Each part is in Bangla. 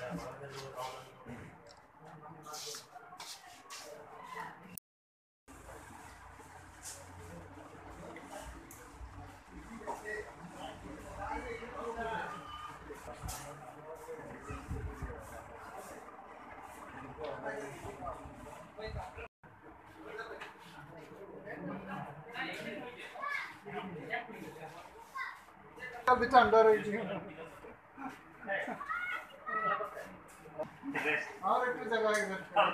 ठंडा रही और एक जगह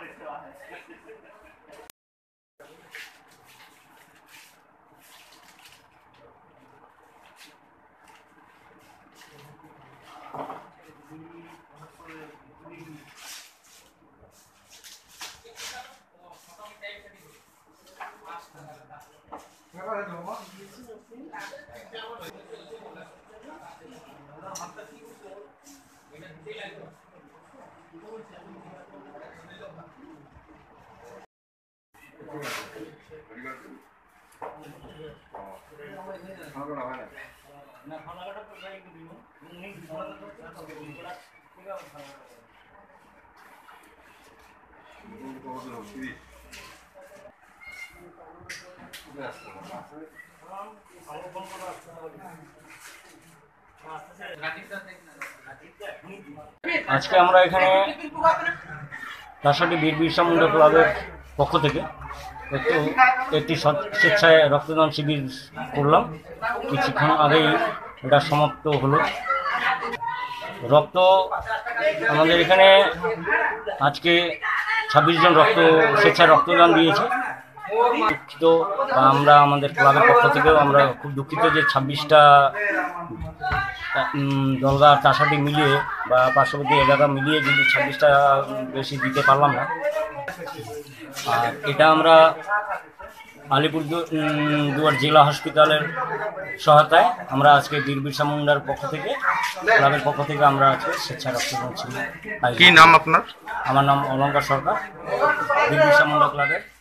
आज के আমরা এখানে রাজশাহী বীর বিরসা মুন্ডা ক্লাবের পক্ষ থেকে একটি স্বেচ্ছায় রক্তদান শিবির করলাম। কিছুক্ষণ আগেই এটা সমাপ্ত হলো। রক্ত আমাদের এখানে আজকে 26 জন স্বেচ্ছায় রক্তদান দিয়েছে। দুঃখিত, আমরা আমাদের ক্লাবের পক্ষ থেকেও আমরা খুব দুঃখিত যে 26টা দলগার চাষাটি মিলিয়ে বা পার্শ্ববর্তী এলাকা মিলিয়ে যদি 26টা বেশি দিতে পারলাম না। আর এটা আমরা আলিপুরদুয়ার জেলা হসপিটালের সহায়তায় আমরা আজকে বীর বিরসা মুন্ডার পক্ষ থেকে ক্লাবের পক্ষ থেকে আমরা আজকে স্বেচ্ছা রক্তদান ছিল। কি নাম আপনার? আমার নাম অলঙ্কার সরকার, বীর বিরসা মুন্ডা ক্লাবের